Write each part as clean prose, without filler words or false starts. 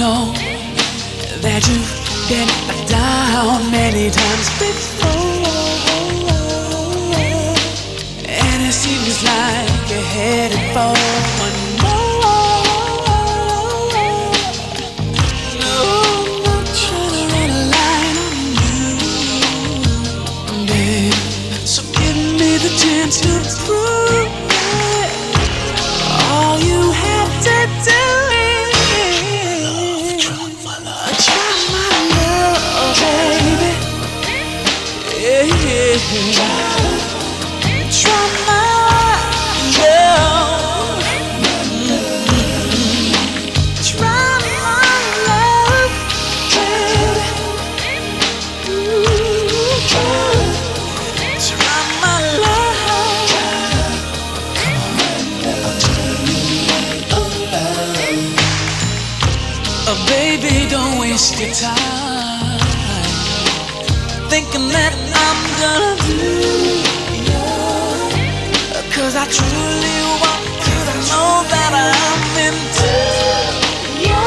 know that you've been down many times before, and it seems like you're headed for one more. No, I'm not trying to run a line on you, babe. So give me the chance to prove it. All you have to do is try my love, baby. Yeah, yeah. Try my love. Try my love, baby. Ooh, try my love. Oh, baby, don't waste your time thinking that I'm gonna do you, 'cause I truly want you to know that I'm into you.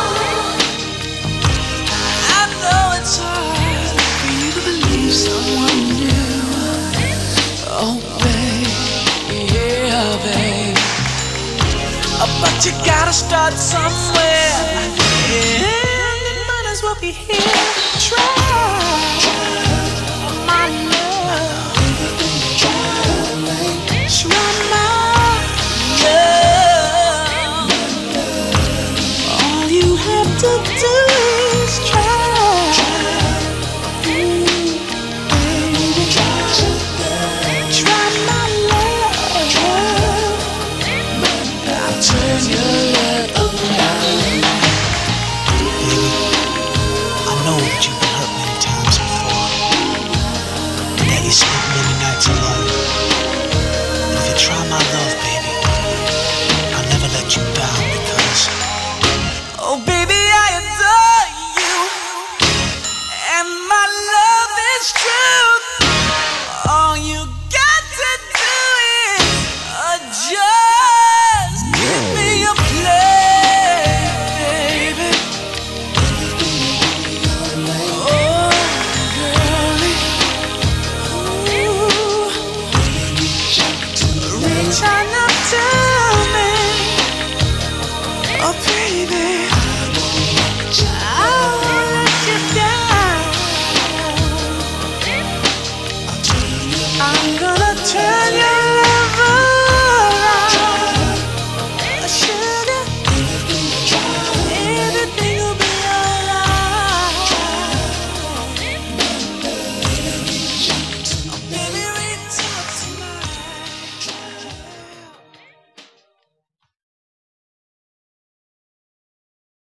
I know it's hard for you to believe someone new. Oh, babe, yeah, babe. But you gotta start somewhere, and it might as well be here. Try my love. Try my love. All you have to do is try. Baby, try my love. I'll turn your love around. I know that you've been hurt many times before, and that you spent many nights alone. But if you try my love, baby, I'll never let you down, because Oh, baby, I adore you, and my love is true. All you got to do is just give me a play, baby. Oh, girlie, ooh, reach on up to me, oh, baby.